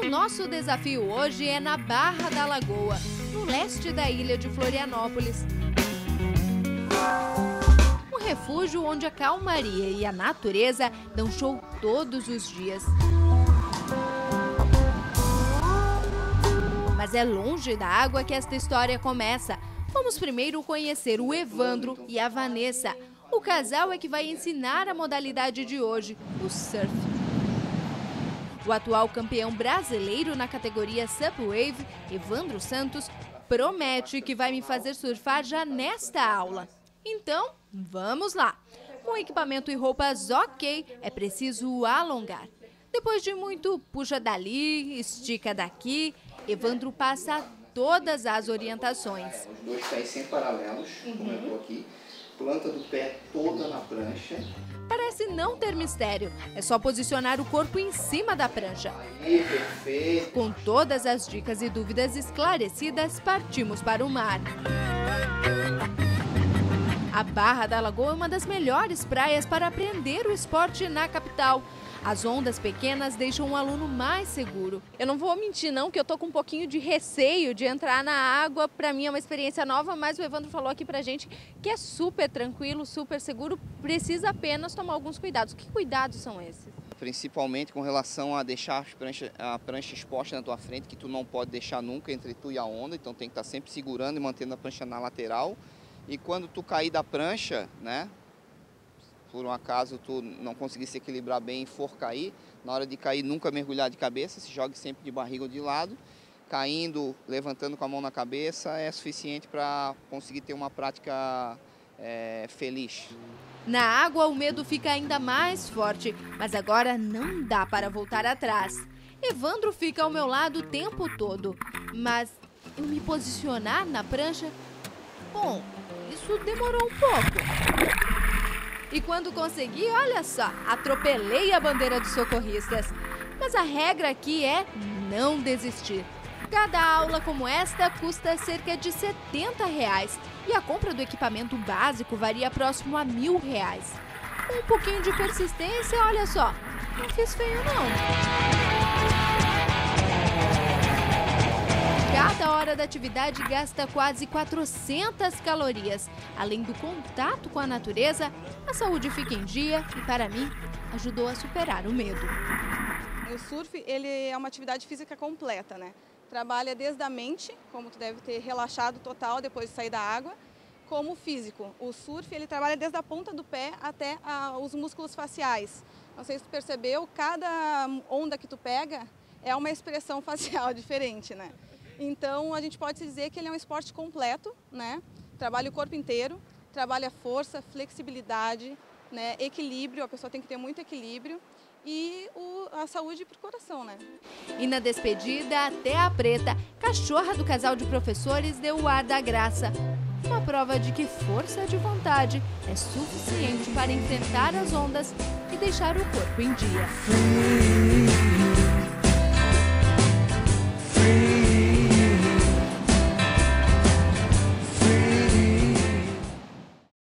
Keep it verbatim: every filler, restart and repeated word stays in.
nosso desafio hoje é na Barra da Lagoa, no leste da ilha de Florianópolis. Um refúgio onde a calmaria e a natureza dão show todos os dias. Mas é longe da água que esta história começa. Vamos primeiro conhecer o Evandro e a Vanessa. O casal é que vai ensinar a modalidade de hoje, o surf. O atual campeão brasileiro na categoria Subwave, Evandro Santos, promete que vai me fazer surfar já nesta aula. Então, vamos lá! Com equipamento e roupas ok, é preciso alongar. Depois de muito puxa dali, estica daqui, Evandro passa todas as orientações. Os dois pés sempre paralelos, uhum. Como eu estou aqui. Planta do pé toda na prancha. Parece não ter mistério, é só posicionar o corpo em cima da prancha. Aí, perfeito. Com todas as dicas e dúvidas esclarecidas, partimos para o mar. A Barra da Lagoa é uma das melhores praias para aprender o esporte na capital. As ondas pequenas deixam o aluno mais seguro. Eu não vou mentir não, que eu tô com um pouquinho de receio de entrar na água. Para mim é uma experiência nova, mas o Evandro falou aqui pra gente que é super tranquilo, super seguro. Precisa apenas tomar alguns cuidados. Que cuidados são esses? Principalmente com relação a deixar a prancha, a prancha exposta na tua frente, que tu não pode deixar nunca entre tu e a onda. Então tem que estar sempre segurando e mantendo a prancha na lateral. E quando tu cair da prancha, né? Por um acaso tu não conseguir se equilibrar bem e for cair, na hora de cair nunca mergulhar de cabeça, se jogue sempre de barriga ou de lado. Caindo, levantando com a mão na cabeça é suficiente para conseguir ter uma prática é, feliz. Na água o medo fica ainda mais forte, mas agora não dá para voltar atrás. Evandro fica ao meu lado o tempo todo, mas eu me posicionar na prancha, bom, isso demorou um pouco. E quando consegui, olha só, atropelei a bandeira dos socorristas. Mas a regra aqui é não desistir. Cada aula como esta custa cerca de setenta reais e a compra do equipamento básico varia próximo a mil reais. Com um pouquinho de persistência, olha só, não fiz feio não. Cada hora da atividade gasta quase quatrocentas calorias. Além do contato com a natureza, a saúde fica em dia e, para mim, ajudou a superar o medo. O surf ele é uma atividade física completa, né? Trabalha desde a mente, como tu deve ter relaxado total depois de sair da água, como o físico. O surf ele trabalha desde a ponta do pé até a, os músculos faciais. Não sei se tu percebeu, cada onda que tu pega é uma expressão facial diferente, né? Então, a gente pode dizer que ele é um esporte completo, né? Trabalha o corpo inteiro, trabalha força, flexibilidade, né? Equilíbrio, a pessoa tem que ter muito equilíbrio e o, a saúde para o coração, né? E na despedida, até a Preta, cachorra do casal de professores, deu o ar da graça. Uma prova de que força de vontade é suficiente para enfrentar as ondas e deixar o corpo em dia.